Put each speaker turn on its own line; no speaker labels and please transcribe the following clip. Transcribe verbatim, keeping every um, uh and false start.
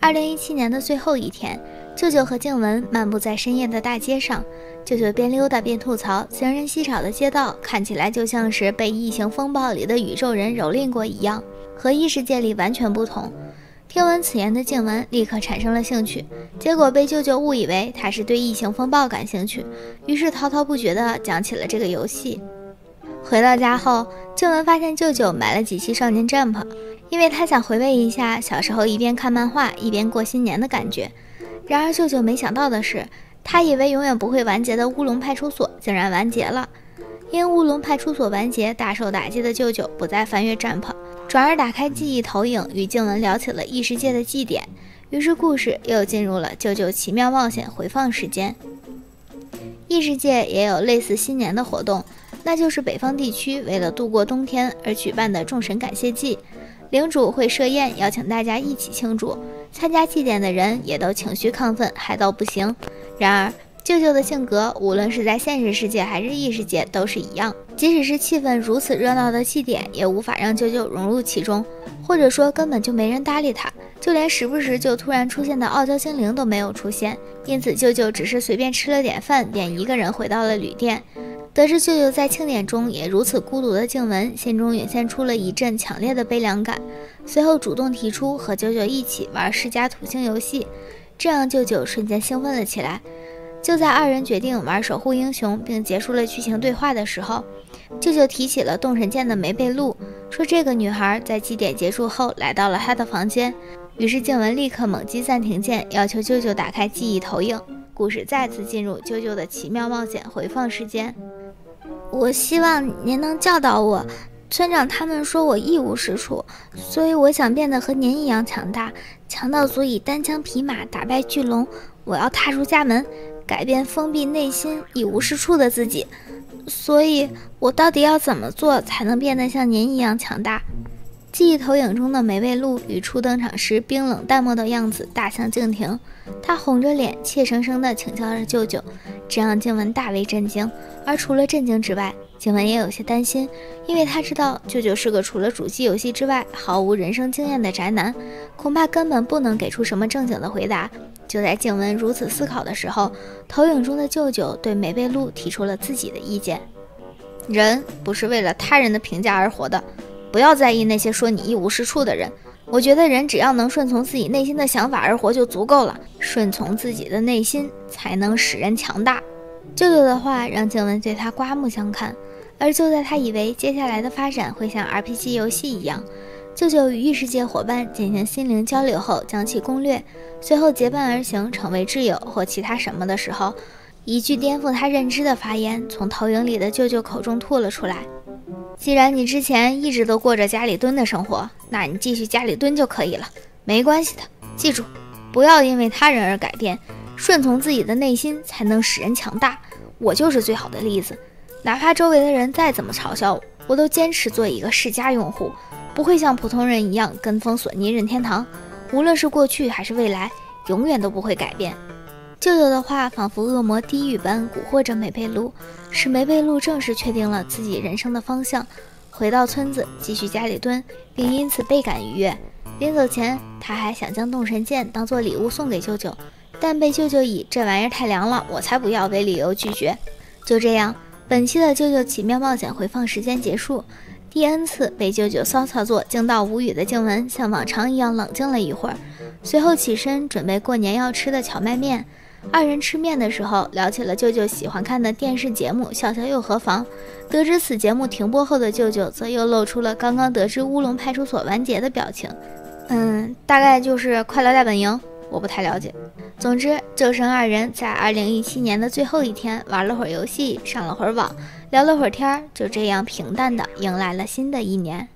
二零一七年的最后一天，舅舅和静雯漫步在深夜的大街上，舅舅边溜达边吐槽，行人稀少的街道看起来就像是被异形风暴里的宇宙人蹂躏过一样，和异世界里完全不同。听闻此言的静雯立刻产生了兴趣，结果被舅舅误以为他是对异形风暴感兴趣，于是滔滔不绝地讲起了这个游戏。回到家后，静雯发现舅舅买了几期少年 Jump， 因为他想回味一下小时候一边看漫画一边过新年的感觉。然而舅舅没想到的是，他以为永远不会完结的乌龙派出所竟然完结了。因乌龙派出所完结大受打击的舅舅不再翻阅 Jump， 转而打开记忆投影，与静雯聊起了异世界的祭典。于是故事又进入了舅舅奇妙冒险回放时间。异世界也有类似新年的活动，那就是北方地区为了度过冬天而举办的众神感谢祭，领主会设宴邀请大家一起庆祝，参加祭典的人也都情绪亢奋，嗨到不行。然而舅舅的性格无论是在现实世界还是异世界都是一样，即使是气氛如此热闹的祭典也无法让舅舅融入其中，或者说根本就没人搭理他，就连时不时就突然出现的傲娇精灵都没有出现。因此舅舅只是随便吃了点饭便一个人回到了旅店。得知舅舅在庆典中也如此孤独的静雯心中涌现出了一阵强烈的悲凉感，随后主动提出和舅舅一起玩世家土星游戏，这让舅舅瞬间兴奋了起来。就在二人决定玩守护英雄并结束了剧情对话的时候，舅舅提起了动神剑的梅贝露，说这个女孩在祭典结束后来到了他的房间。于是静雯立刻猛击暂停键，要求舅舅打开记忆投影。故事再次进入舅舅的奇妙冒险回放时间。我希望您能教导我，村长他们说我一无是处，所以我想变得和您一样强大，强到足以单枪匹马打败巨龙。我要踏出家门，改变封闭内心一无是处的自己。所以我到底要怎么做才能变得像您一样强大？记忆投影中的梅贝露与初登场时冰冷淡漠的样子大相径庭，她红着脸怯生生地请教着舅舅，这让静雯大为震惊。而除了震惊之外，静雯也有些担心，因为她知道舅舅是个除了主机游戏之外毫无人生经验的宅男，恐怕根本不能给出什么正经的回答。就在静雯如此思考的时候，投影中的舅舅对梅贝露提出了自己的意见。人不是为了他人的评价而活的，不要在意那些说你一无是处的人。我觉得人只要能顺从自己内心的想法而活就足够了，顺从自己的内心才能使人强大。舅舅的话让静雯对他刮目相看，而就在他以为接下来的发展会像 R P G 游戏一样，舅舅与异世界伙伴进行心灵交流后将其攻略，随后结伴而行成为挚友或其他什么的时候，一句颠覆他认知的发言从投影里的舅舅口中吐了出来。既然你之前一直都过着家里蹲的生活，那你继续家里蹲就可以了，没关系的。记住，不要因为他人而改变，顺从自己的内心才能使人强大。我就是最好的例子，哪怕周围的人再怎么嘲笑我，我都坚持做一个世家用户，不会像普通人一样跟风索尼任天堂。无论是过去还是未来，永远都不会改变。舅舅的话仿佛恶魔低语般蛊惑着梅贝露，使梅贝露正式确定了自己人生的方向，回到村子继续家里蹲，并因此倍感愉悦。临走前，他还想将动神剑当做礼物送给舅舅，但被舅舅以这玩意儿太凉了，我才不要为理由拒绝。就这样，本期的舅舅奇妙冒险回放时间结束。第 N 次被舅舅骚操作惊到无语的静雯像往常一样冷静了一会儿，随后起身准备过年要吃的荞麦面。二人吃面的时候聊起了舅舅喜欢看的电视节目《笑笑又何妨》，得知此节目停播后的舅舅则又露出了刚刚得知乌龙派出所完结的表情。嗯，大概就是快乐大本营，我不太了解。总之，舅甥二人在二零一七年的最后一天玩了会儿游戏，上了会儿网，聊了会儿天，就这样平淡的迎来了新的一年。